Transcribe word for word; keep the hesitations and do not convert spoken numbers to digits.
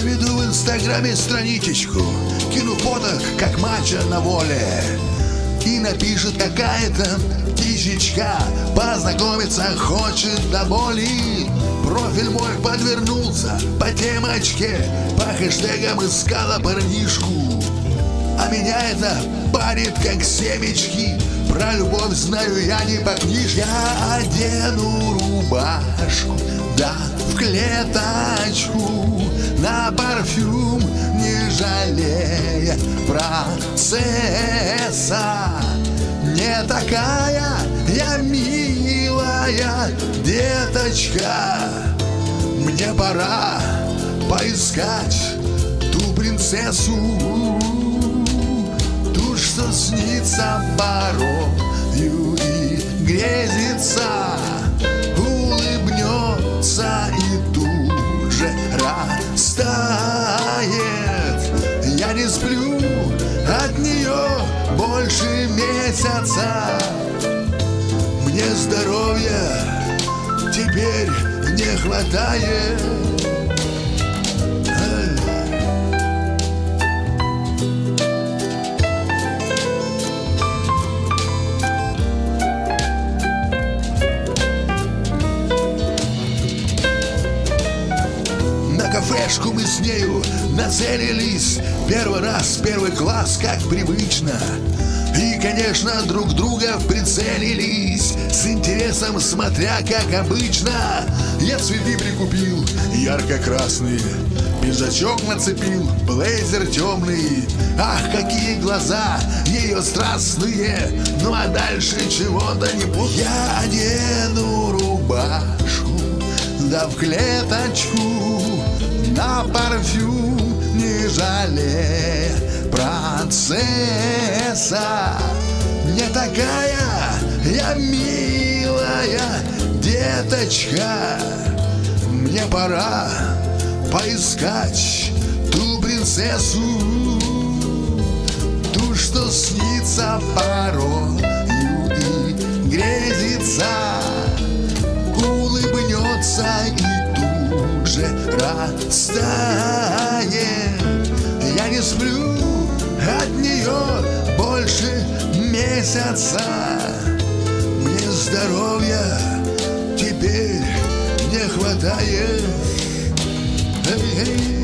Заведу в инстаграме страничечку, кину фото, как мачо на воле, и напишет какая-то птичечка, познакомиться хочет до боли. Профиль мой подвернулся по темочке, по хэштегам искала парнишку. А меня это парит, как семечки. Про любовь знаю я не по книжке. Я одену рубашку, да в клеточку, на парфюм, не жалея процесса. Не такая я милая деточка. Мне пора поискать ту принцессу, ту, что снится порою и грезится, улыбнется и тут же растает. Я не сплю от нее больше месяца. Мне здоровья теперь не хватает. На кафешку мы с нею нацелились, первый раз, первый класс, как привычно. И, конечно, друг друга прицелились, с интересом смотря, как обычно. Я цветы прикупил, ярко-красные, пиджачок нацепил, блейзер темный. Ах, какие глаза ее страстные! Ну а дальше чего-то не буду. Я одену рубашку, да в клеточку, на парфюм, не жалея процесса. Не такая я милая деточка. Мне пора поискать ту принцессу, ту, что снится порою и грезится, улыбнется и тут же растает. Я не сплю от нее больше месяца. Мне здоровья теперь не хватает. Эй, эй.